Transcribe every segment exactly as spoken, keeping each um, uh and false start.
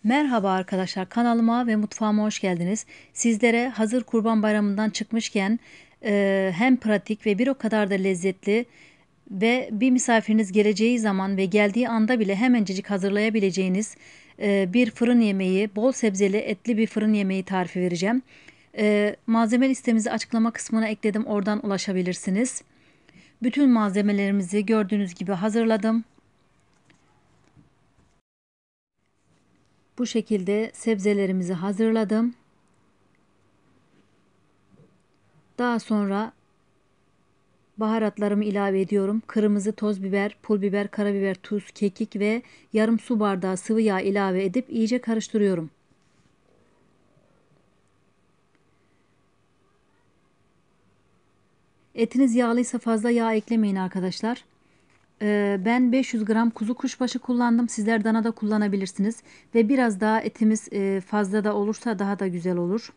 Merhaba arkadaşlar, kanalıma ve mutfağıma hoş geldiniz. Sizlere hazır Kurban Bayramı'ndan çıkmışken e, hem pratik ve bir o kadar da lezzetli ve bir misafiriniz geleceği zaman ve geldiği anda bile hemencecik hazırlayabileceğiniz e, bir fırın yemeği, bol sebzeli etli bir fırın yemeği tarifi vereceğim. E, malzeme listemizi açıklama kısmına ekledim, oradan ulaşabilirsiniz. Bütün malzemelerimizi gördüğünüz gibi hazırladım. Bu şekilde sebzelerimizi hazırladım. Daha sonra baharatlarımı ilave ediyorum. Kırmızı toz biber, pul biber, karabiber, tuz, kekik ve yarım su bardağı sıvı yağ ilave edip iyice karıştırıyorum. Etiniz yağlıysa fazla yağ eklemeyin arkadaşlar. Ee, ben beş yüz gram kuzu kuşbaşı kullandım. Sizler dana da kullanabilirsiniz. Ve biraz daha etimiz e, fazla da olursa daha da güzel olur.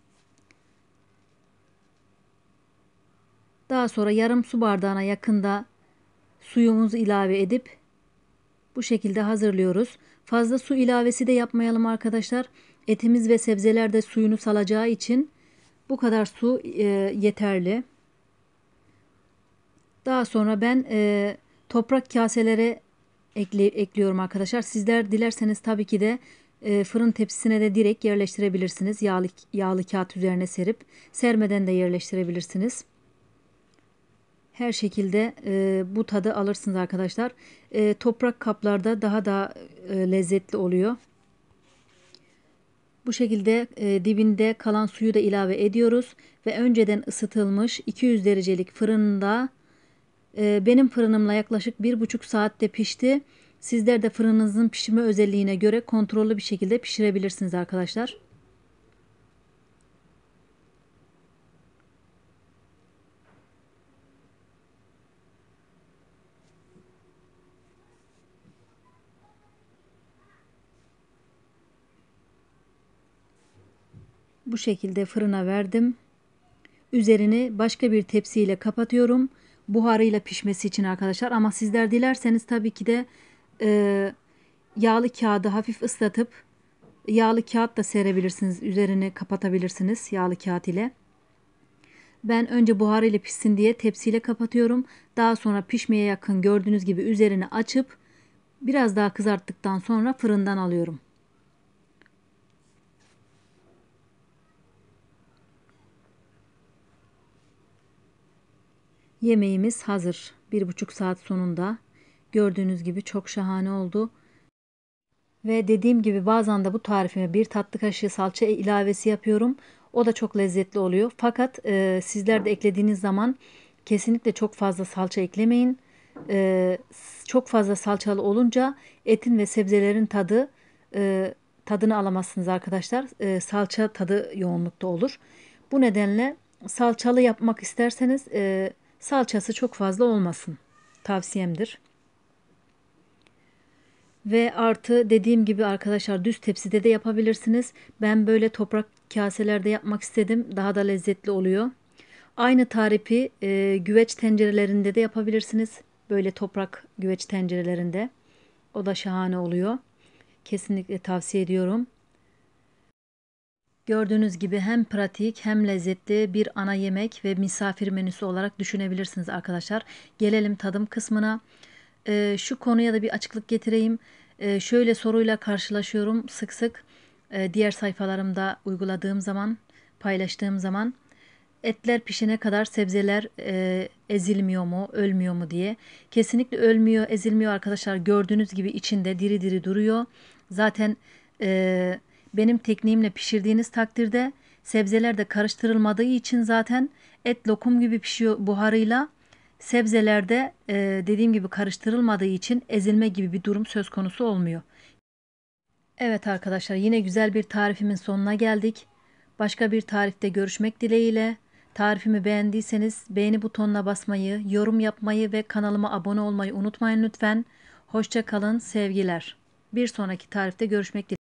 Daha sonra yarım su bardağına yakında suyumuzu ilave edip bu şekilde hazırlıyoruz. Fazla su ilavesi de yapmayalım arkadaşlar. Etimiz ve sebzeler de suyunu salacağı için bu kadar su e, yeterli. Daha sonra ben e, toprak kaselere ekle, ekliyorum arkadaşlar. Sizler dilerseniz tabii ki de e, fırın tepsisine de direkt yerleştirebilirsiniz. Yağlı, yağlı kağıt üzerine serip sermeden de yerleştirebilirsiniz. Her şekilde e, bu tadı alırsınız arkadaşlar. E, toprak kaplarda daha da e, lezzetli oluyor. Bu şekilde e, dibinde kalan suyu da ilave ediyoruz ve önceden ısıtılmış iki yüz derecelik fırında e, benim fırınımla yaklaşık bir buçuk saatte pişti. Sizler de fırınınızın pişirme özelliğine göre kontrollü bir şekilde pişirebilirsiniz arkadaşlar. Bu şekilde fırına verdim. Üzerini başka bir tepsiyle kapatıyorum. Buharıyla pişmesi için arkadaşlar. Ama sizler dilerseniz tabii ki de e, yağlı kağıdı hafif ıslatıp yağlı kağıt da serebilirsiniz. Üzerini kapatabilirsiniz yağlı kağıt ile. Ben önce buharıyla pişsin diye tepsiyle kapatıyorum. Daha sonra pişmeye yakın gördüğünüz gibi üzerini açıp biraz daha kızarttıktan sonra fırından alıyorum. Yemeğimiz hazır. Bir buçuk saat sonunda gördüğünüz gibi çok şahane oldu. Ve dediğim gibi bazen de bu tarifime bir tatlı kaşığı salça ilavesi yapıyorum. O da çok lezzetli oluyor. Fakat e, sizler de eklediğiniz zaman kesinlikle çok fazla salça eklemeyin. E, çok fazla salçalı olunca etin ve sebzelerin tadı e, tadını alamazsınız arkadaşlar. E, salça tadı yoğunlukta olur. Bu nedenle salçalı yapmak isterseniz e, salçası çok fazla olmasın. Tavsiyemdir. Ve artı dediğim gibi arkadaşlar düz tepside de yapabilirsiniz. Ben böyle toprak kaselerde yapmak istedim. Daha da lezzetli oluyor. Aynı tarifi e, güveç tencerelerinde de yapabilirsiniz. Böyle toprak güveç tencerelerinde. O da şahane oluyor. Kesinlikle tavsiye ediyorum. Gördüğünüz gibi hem pratik hem lezzetli bir ana yemek ve misafir menüsü olarak düşünebilirsiniz arkadaşlar. Gelelim tadım kısmına. Ee, şu konuya da bir açıklık getireyim. Ee, şöyle soruyla karşılaşıyorum sık sık. Ee, diğer sayfalarımda uyguladığım zaman, paylaştığım zaman etler pişene kadar sebzeler e, ezilmiyor mu, ölmüyor mu diye. Kesinlikle ölmüyor, ezilmiyor arkadaşlar. Gördüğünüz gibi içinde diri diri duruyor. Zaten e, benim tekniğimle pişirdiğiniz takdirde sebzeler de karıştırılmadığı için zaten et lokum gibi pişiyor buharıyla. Sebzelerde e, dediğim gibi karıştırılmadığı için ezilme gibi bir durum söz konusu olmuyor. Evet arkadaşlar, yine güzel bir tarifimin sonuna geldik. Başka bir tarifte görüşmek dileğiyle. Tarifimi beğendiyseniz beğeni butonuna basmayı, yorum yapmayı ve kanalıma abone olmayı unutmayın lütfen. Hoşça kalın, sevgiler. Bir sonraki tarifte görüşmek dileğiyle.